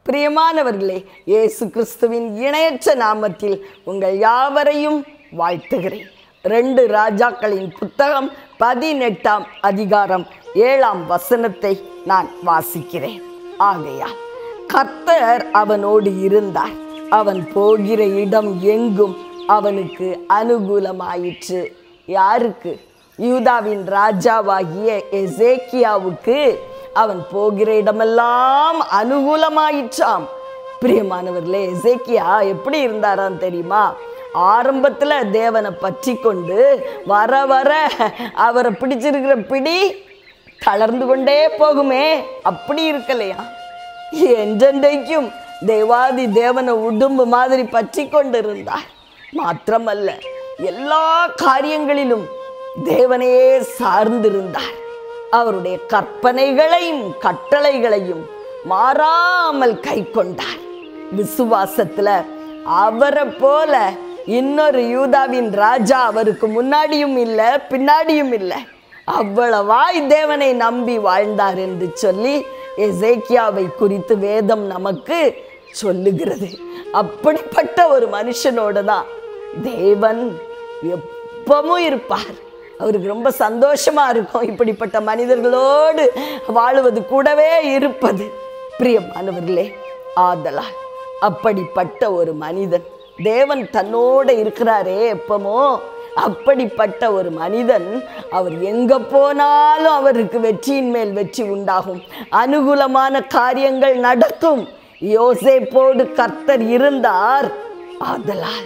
பிரியமானவர்களே, இயேசு கிறிஸ்துவின் இணையற்ற நாமத்தில் உங்கள் யாவரையும் வாழ்த்துகிறேன். 2 ராஜாக்களின் புத்தகம் 18ஆம் அதிகாரம் 7ஆம் வசனத்தை நான் வாசிக்கிறேன். ஆகையால் கர்த்தர் அவனோடு இருந்தார், அவன் போகிற இடம் எங்கும் அவனுக்கு அனுகூலமாயிற்று. யாருக்கு? யூதாவின் ராஜாவாகிய எசேக்கியாவுக்கு அவன் போகிற இடமெல்லாம் அனுகூலமாயிற்றாம். பிரியமானவர்களே, எசேக்கியா எப்படி இருந்தாராம் தெரியுமா? ஆரம்பத்தில் தேவனை பற்றி கொண்டு வர வர அவரை பிடிச்சிருக்கிற பிடி தளர்ந்து கொண்டே போகுமே, அப்படி இருக்கலையா? என்றென்றைக்கும் தேவாதி தேவனை உடும்பு மாதிரி பற்றி கொண்டிருந்தார். மாத்திரமல்ல, எல்லா காரியங்களிலும் தேவனையே சார்ந்திருந்தார். அவருடைய கற்பனைகளையும் கட்டளைகளையும் மாறாமல் கை கொண்டார். விசுவாசத்துல அவரை போல இன்னொரு யூதாவின் ராஜா அவருக்கு முன்னாடியும் இல்லை பின்னாடியும் இல்லை. அவ்வளவாய் தேவனை நம்பி வாழ்ந்தார் என்று சொல்லி எசேக்கியாவை குறித்து வேதம் நமக்கு சொல்லுகிறது. அப்படிப்பட்ட ஒரு மனுஷனோடு தான் தேவன் எப்பவும் இருப்பார். அவருக்கு ரொம்ப சந்தோஷமா இருக்கும் இப்படிப்பட்ட மனிதர்களோடு வாழுவது, கூடவே இருப்பது. பிரியமானவர்களே, ஆதலால் அப்படிப்பட்ட ஒரு மனிதன், தேவன் தன்னோட இருக்கிறாரே எப்பமோ, அப்படிப்பட்ட ஒரு மனிதன் அவர் எங்க போனாலும் அவருக்கு வெற்றியின் மேல் வெற்றி உண்டாகும், அனுகூலமான காரியங்கள் நடக்கும். யோசேப்போடு கர்த்தர் இருந்தார், ஆதலால்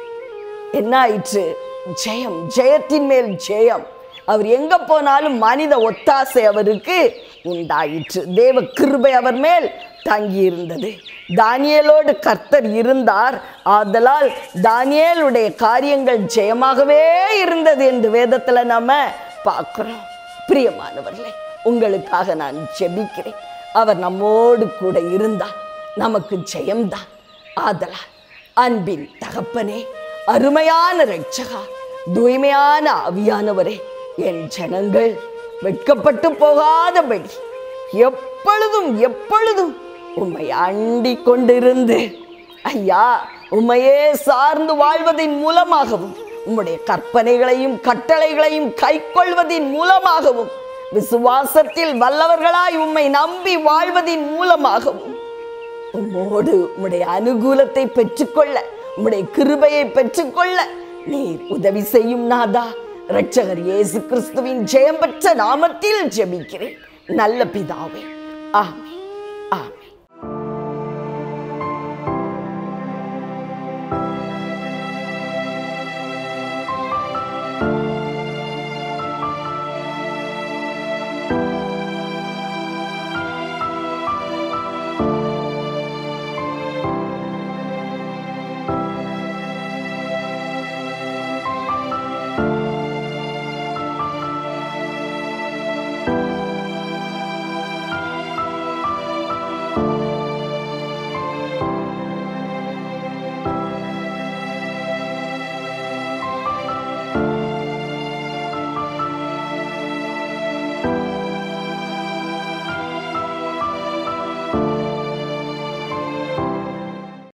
என்ன ஆயிற்று? ஜெயம், ஜெயத்தின் மேல் ஜெயம். அவர் எங்க போனாலும் மனித ஒத்தாசை அவருக்கு உண்டாயிற்று. தேவ கிருபை அவர் மேல் தங்கி இருந்தது. தானியேலோடு கர்த்தர் இருந்தார், ஆதலால் தானியேலுடைய காரியங்கள் ஜெயமாகவே இருந்தது என்று வேதத்துல நம்ம பார்க்கிறோம். பிரியமானவர்களே, உங்களுக்காக நான் ஜெபிக்கிறேன். அவர் நம்மோடு கூட இருந்தார், நமக்கு ஜெயம்தான். ஆதலால் அன்பின் தகப்பனே, அருமையான இரட்சகா, தூய்மையான ஆவியானவரே, என் ஜனங்கள் வெட்கப்பட்டு போகாதபடி எப்பொழுதும் எப்பொழுதும் உம்மை அண்டி கொண்டிருந்து ஐயா, உம்மையே சார்ந்து வாழ்வதின் மூலமாகவும், உம்முடைய கற்பனைகளையும் கட்டளைகளையும் கை கொள்வதின் மூலமாகவும், விசுவாசத்தில் வல்லவர்களாய் உம்மை நம்பி வாழ்வதின் மூலமாகவும் உம்மோடு உம்முடைய அனுகூலத்தை பெற்றுக்கொள்ள, உம்முடைய கிருபையை பெற்றுக்கொள்ள நீர் உதவி செய்யும் நாதா. இரட்சகர் இயேசு கிறிஸ்துவின் ஜெயம் பெற்ற நாமத்தில் ஜெபிக்கிறேன் நல்ல பிதாவே. ஆமென், ஆமென்.